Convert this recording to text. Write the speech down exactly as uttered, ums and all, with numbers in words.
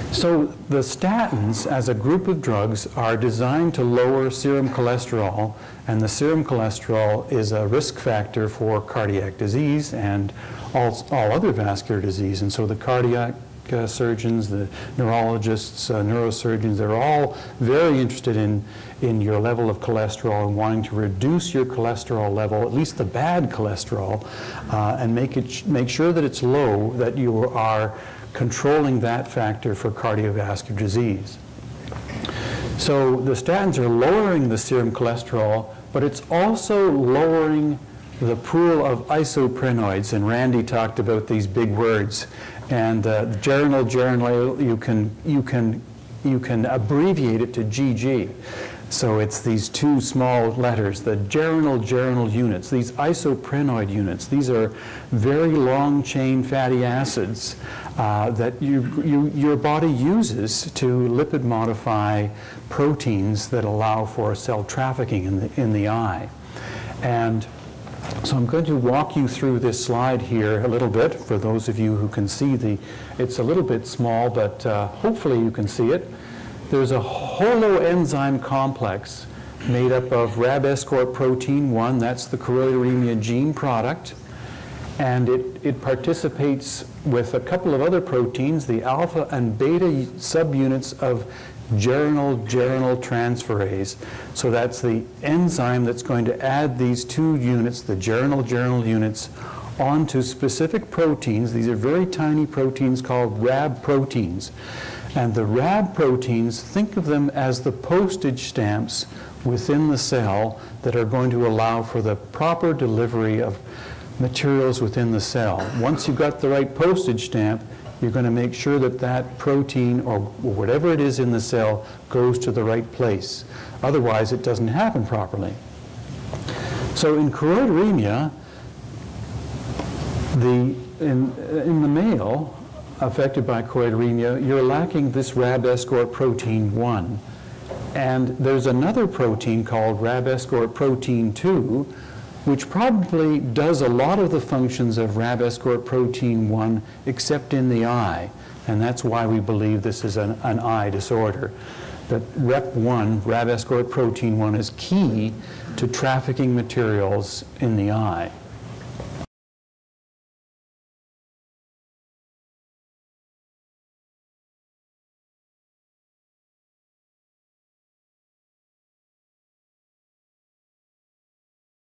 So the statins, as a group of drugs, are designed to lower serum cholesterol, and the serum cholesterol is a risk factor for cardiac disease and all, all other vascular disease. And so the cardiac uh, surgeons, the neurologists, uh, neurosurgeons, they're all very interested in, in your level of cholesterol and wanting to reduce your cholesterol level, at least the bad cholesterol, uh, and make, it, make sure that it's low, that you are controlling that factor for cardiovascular disease. So the statins are lowering the serum cholesterol, but it's also lowering the pool of isoprenoids, and Randy talked about these big words. And uh, geranol, geranol, you can, you, can, you can abbreviate it to G G. So it's these two small letters, the geranol, geranol units, these isoprenoid units. These are very long-chain fatty acids uh, that you, you, your body uses to lipid modify proteins that allow for cell trafficking in the, in the eye. And so I'm going to walk you through this slide here a little bit for those of you who can see the, it's a little bit small, but uh, hopefully you can see it. There's a holoenzyme complex made up of Rab escort protein one, that's the choroideremia gene product, and it, it participates with a couple of other proteins, the alpha and beta subunits of geranol geranol transferase. So that's the enzyme that's going to add these two units, the geranol geranol units, onto specific proteins. These are very tiny proteins called Rab proteins. And the Rab proteins, think of them as the postage stamps within the cell that are going to allow for the proper delivery of materials within the cell. Once you've got the right postage stamp, you're going to make sure that that protein or whatever it is in the cell goes to the right place. Otherwise, it doesn't happen properly. So in choroideremia, the, in, in the male affected by choroideremia, you're lacking this Rab escort protein one. And there's another protein called Rab escort protein two, which probably does a lot of the functions of Rab escort protein one, except in the eye. And that's why we believe this is an, an eye disorder. That Rep one, Rab escort protein one, is key to trafficking materials in the eye.